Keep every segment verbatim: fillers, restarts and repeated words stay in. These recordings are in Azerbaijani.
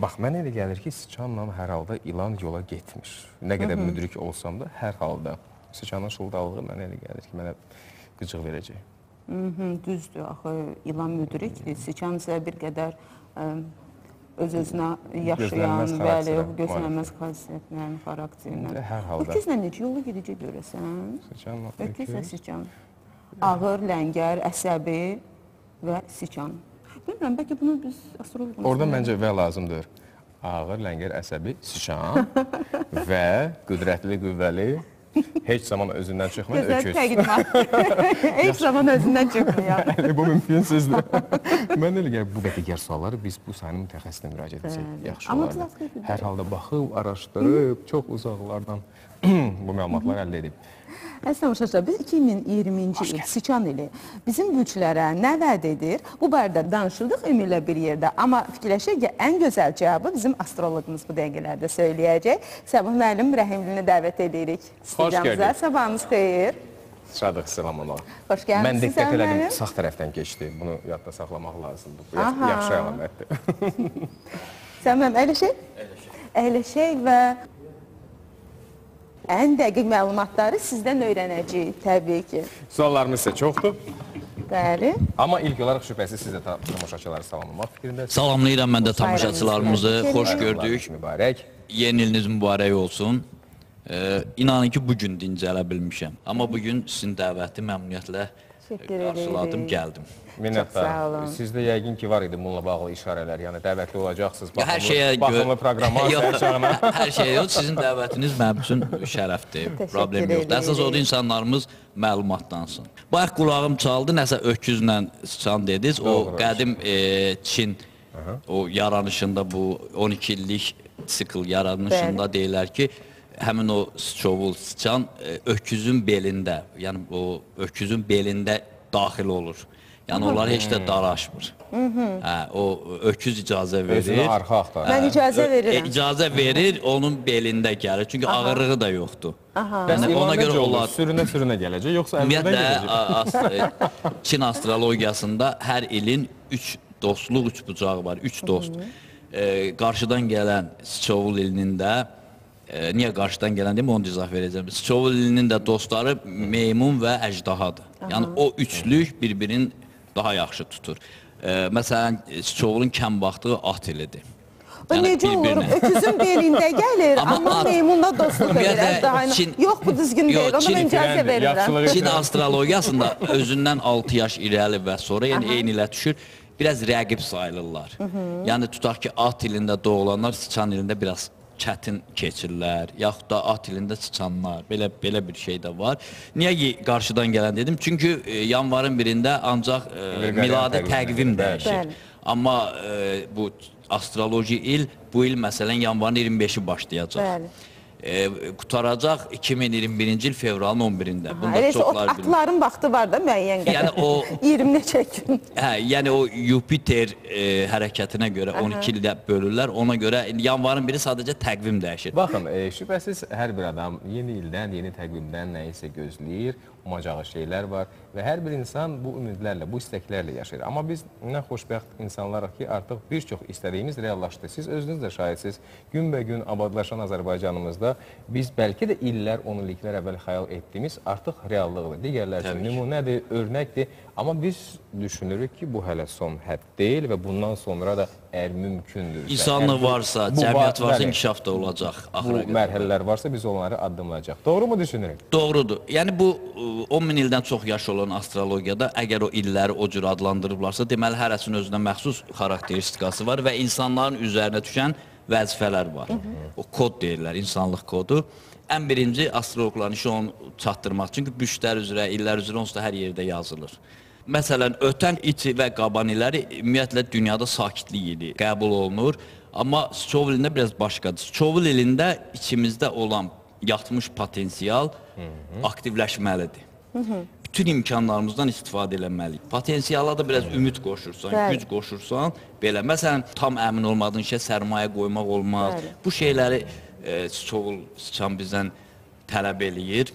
Bax, mən elə gəlir ki, sıçanla hər halda ilan yola getmir. Nə qədər müdrik olsam da, hər halda sıçanın şıldalığı mənə elə gəlir ki, mənə qıcıq verəcək. Düzdür, axı ilan müdrikdir. Sıçan isə bir qədər öz-özünə yaşayan, bəli, gözlənilməz xasiyyətlərin xarakterindən. Hər halda. Öküzlə necə yolu gedəcək görəsən? Sıçanla Öküzlə sıçan. Ağır, ləngər, əsəbi və sıçan. Bilmirəm, bəlkə bunu biz astroloqumuz... Orada məncə və lazımdır. Ağır, ləngər, əsəbi, sıçan və qüdrətli, qüvvəli, heç zaman özündən çıxmayan öküz. Gözəl təqdimat. Heç zaman özündən çıxmayan. Bu mümkünsüzdür. Mən elə gəlir, bu qədər sualları biz bu sayının mütəxəssisinə müraciət etsək, yaxşı olardı. Hər halda baxıb, araşdırıb, çox uzaqlardan bu məlumatları əldə edib. Əsnəm Uşaqlar, biz iki min iyirminci il sıçan ili bizim bülçlərə nə vəd edir? Bu barədə danışırdıq ümumilə bir yerdə. Amma fikirləşək ki, ən gözəl cavabı bizim astroloqumuz bu dəqiqələrdə söyləyəcək. Səbuh müəllim Rəhimlini dəvət edirik. Xoş gördük. Sabahınız xeyir. Sadıq, salam olalım. Xoş gəlmişsiniz. Mən diqqət elədim, sağ tərəfdən keçdi. Bunu yadda saxlamaq lazımdır. Bu yaxşı əlamətdir. Sən mənim əyləşək? Əyləşək və ən dəqiq məlumatları sizdən öyrənəcəyik, təbii ki. Suallarımız isə çoxdur. Bəli. Amma ilk olaraq şübhəsiz siz də tamaşaçıları salamlamaq fikrindəsiniz. Salamlayıram mən də tamaşaçılarımızı. Xoş gördük. Mübarək. Yeni iliniz mübarək olsun. İnanın ki, bugün dincələ bilmişəm. Amma bugün sizin dəvəti məmnuniyyətlə qarşıladım, gəldim. Minnətlər. Sizdə yəqin ki, var idi bununla bağlı işarələr, yəni dəvətli olacaqsınız, baxımlı baxımlı proqramasiya əşyağına. Hər şey yox, sizin dəvətiniz mənim üçün şərəfdir, problem yoxdur. Əsas odur, insanlarımız məlumatlansın. Bayaq qulağım çaldı, nəsə öküzlə sıçan dediniz, o qədim Çin o yaranışında, bu on iki illik sikl yaranışında deyirlər ki, həmin o sıçovul, sıçan öküzün belində, yəni o öküzün belində daxil olur. Yəni onlar heç də daraşmır. O öküz icazə verir. Özünə arxa axtar. Mən icazə verirəm. İcazə verir, onun belində gəlir. Çünki ağırlığı da yoxdur. Bəs ilan necə olur? Sürünə-sürünə gələcək, yoxsa əvvəldən gələcək? Ümumiyyətlə, Çin astrologiyasında hər ilin üç dostluq, üç bucağı var, üç dost. Qarşıdan gələn sıçovul ilinin də niyə qarşıdan gələn deyim, onu izah verəcəm. Sıçovul ilinin də dostları meymun və əcdahadır. Yəni o üçlük bir-birinin daha yaxşı tutur. Məsələn, sıçovulun kəm baxdığı at ilidir. O necə olur? Öküzün belində gəlir, amma meymunla dostluq edir. Yox, bu düzgün deyil, ona mən icazə verirəm. Çin astrologiyasında özündən altı yaş irəli və sonra, yəni eyni ilə düşür, biraz rəqib sayılırlar. Yəni tutaq ki, at ilində doğulanlar sıçan ilində biraz çətin keçirlər, yaxud da at ilində sıçanlar, belə bir şey də var. Niyə qarşıdan gələn dedim? Çünki yanvarın birində ancaq miladi təqvim dəyişir. Amma bu astroloji il, bu il məsələn yanvarın iyirmi beşi başlayacaq. Qutaracaq iki min iyirmi birinci il fevralın on birində. Atların vaxtı var da müəyyən qədər. iyirmi neçə gün. Yəni o Yupiter hərəkətinə görə on iki ildə bölürlər. Ona görə yanvarın biri sadəcə təqvim dəyişir. Baxın, şübhəsiz hər bir adam yeni ildən, yeni təqvimdən nəyisə gözləyir, umacağı şeylər var və hər bir insan bu ümidlərlə, bu istəklərlə yaşayır. Amma biz nə xoşbəxt insanlarıq ki, artıq bir çox istədiyimiz reallaşdı. Siz özünüz də şahidsiniz, günbəgün abadlaşan Azərbaycanımızda biz bəlkə də illər, on illiklər əvvəl xəyal etdiyimiz artıq reallıqdır. Digərlər üçün nümunədir, örnəkdir. Amma biz düşünürük ki, bu hələ son hədd deyil və bundan sonra da əgər mümkündür. İnsanlıq varsa, cəmiyyət varsa, inkişaf da olacaq. Bu mərhələlər varsa biz onları addımlayacaq. Doğru mu düşünürük? Doğrudur. Yəni bu on min ildən çox yaş olan astrologiyada əgər o illəri o cür adlandırıblarsa, deməli hərəsinin özünə məxsus xarakteristikası var və insanların üzərinə düşən vəzifələr var. O kod deyirlər, insanlıq kodu. Ən birinci astrologların işi onu çatdırmaq. Çünki büşlər üzrə, illər üzrə onsuz da hər yerdə yazılır. Məsələn, ötən it və qaban illəri ümumiyyətlə dünyada sakitlik ili qəbul olunur. Amma sıçovul ilində biraz başqadır. Sıçovul ilində içimizdə olan yatmış potensial aktivləşməlidir. Bütün imkanlarımızdan istifadə eləməliyik. Potensiala da biraz ümid qoşursan, güc qoşursan, belə. Məsələn, tam əmin olmadığın işə sərmayə qoymaq olmaz. Bu şeyləri sıçovul, sıçan bizdən tələb eləyir.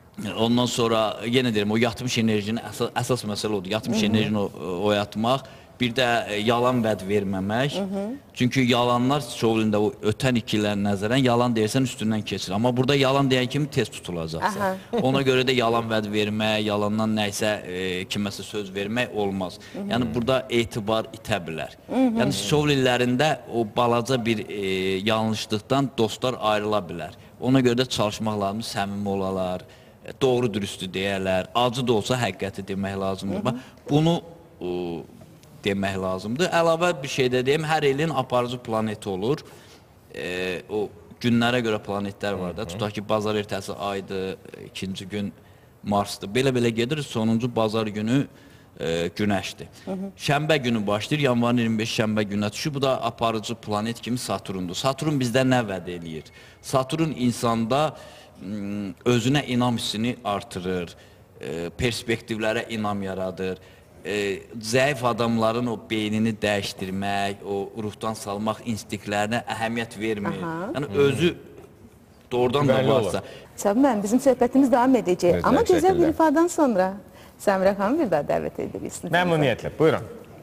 Ondan sonra, yenə deyirəm, o yatmış enerjinin əsas məsələ odur. Yatmış enerjini oyatmaq, Bir də e, yalan vəd verməmək. Hı -hı. Çünki yalanlar Çovlində o ötən ikilərə nəzərən yalan deyirsən üstündən keçir. Amma burada yalan deyən kimi tez tutulacaqsan. Ona görə də yalan vəd vermək, yalandan nəysə e, kiməsə söz vermək olmaz. Hı -hı. Yəni burada etibar itə bilər. Hı -hı. Yəni Çovlilərində o balaca bir e, yanlışlıqdan dostlar ayrıla bilər. Ona görə də çalışmaq lazım, səmimi olalar, doğru dürüstü deyərlər, acı da olsa həqiqəti demək lazımdır. Hı -hı. Bunu e, demək lazımdır. Əlavə bir şey də deyim, hər ilin aparıcı planeti olur. E, o günlərə görə planetlər var da. Tutaq ki, bazar ertəsi aydır, ikinci gün Marsdır. Belə-belə gedir, sonuncu bazar günü e, Günəşdir. Hı -hı. Şənbə günü başlayır, yanvarın iyirmi beşi şənbə gününə düşür. Bu da aparıcı planet kimi Saturndur. Saturn bizdə nə vəd eləyir? Saturn insanda özünə inam hissini artırır, e, perspektivlərə inam yaradır. E, zəif adamların o beynini dəyişdirmək, o ruhdan salmaq instinktlərinə əhəmiyyət vermir. Aha. Yəni özü doğrudan da varsa. Səbim mən, bizim söhbətimiz davam edəcək. Evet, amma gözəl bir ifadan sonra Səmirə xanım bir daha dəvət edirik. Məmnuniyyətlə, buyurun.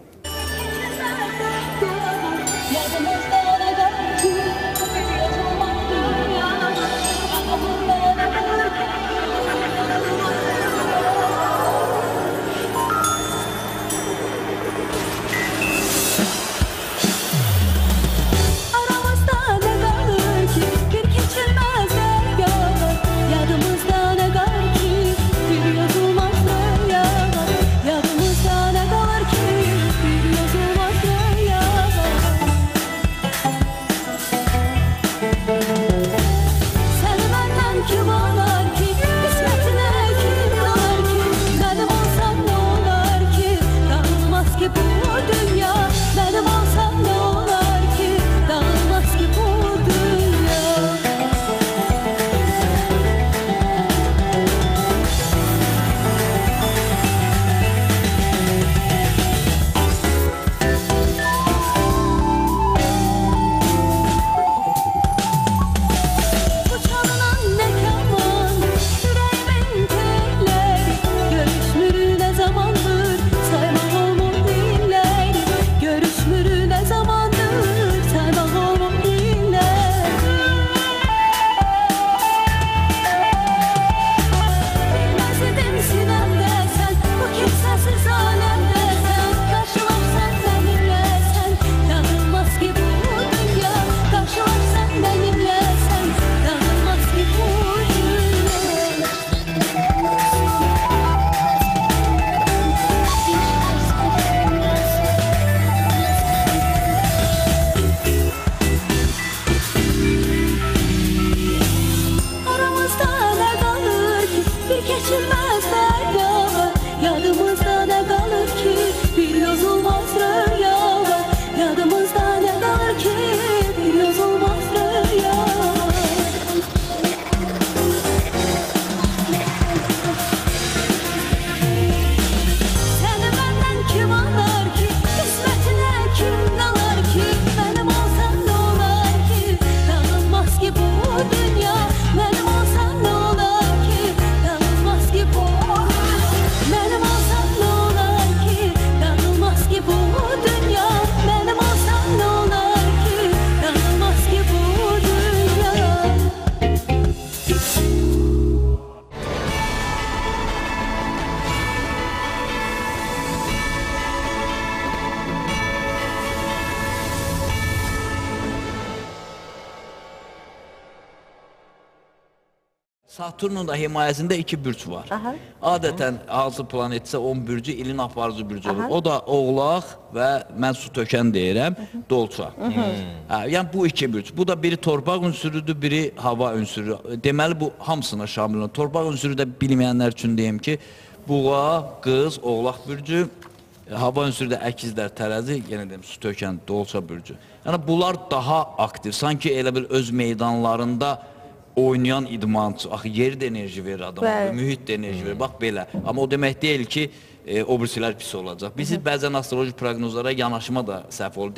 Saturnun da himayəsində iki bürc var. Aha. Adətən hansı planetsə on bürcü ilin aparıcı bürcü olur. Aha. O da Oğlaq və mən su tökən deyirəm, Aha. Dolça. Hə, yəni bu iki bürc. Bu da biri torpaq ünsürüdür, biri hava ünsürü. Deməli bu hamısına şamil olur. Torpaq ünsürü də bilməyənlər üçün deyim ki, Buğa, Qız, Oğlaq bürcü, hava ünsürü də əkizlər, tərəzi, yenə deyim su tökən, Dolça bürcü. Yəni bunlar daha aktiv. Sanki elə bir öz meydanlarında oynayan idmançı, axı yeri də enerji verir adama, mühit də enerji verir, bax belə. Amma o demək deyil ki, e, o birisilər pis olacaq. Biz bəzən astroloji proqnozlara yanaşma da səhv olur. Deyir,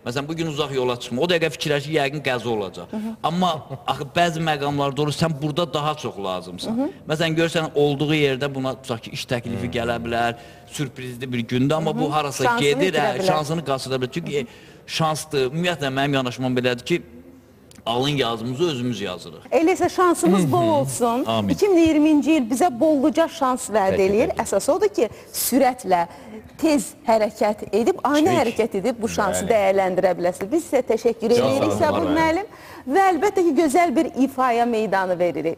Məsələn, bugün uzaq yola çıxma, o dəqiqə fikirləşir, yəqin qəza olacaq. Amma axı bəzi məqamlarda olur, sən burada daha çox lazımsan. Məsələn, görsən, olduğu yerdə buna tutaq ki, iş təklifi gələ bilər, sürprizli bir gündür, amma bu harasa gedir, şansını qaçıra bilər. Çünki şansdır, ümumiyyətlə mənim yanaşmam belədir ki, alın yazımızı özümüz yazırıq. Eləsə şansımız bol olsun. iki min iyirminci il bizə bolluca şans vəd eləyir. Əsas odur ki, sürətlə, tez hərəkət edib, ani hərəkət edib bu şansı dəyərləndirə biləsiniz. Biz sizə təşəkkür edirik Səbur müəllim və əlbəttə ki, gözəl bir ifaya meydanı veririk.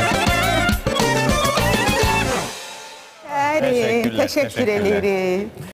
Təşəkkür edirik.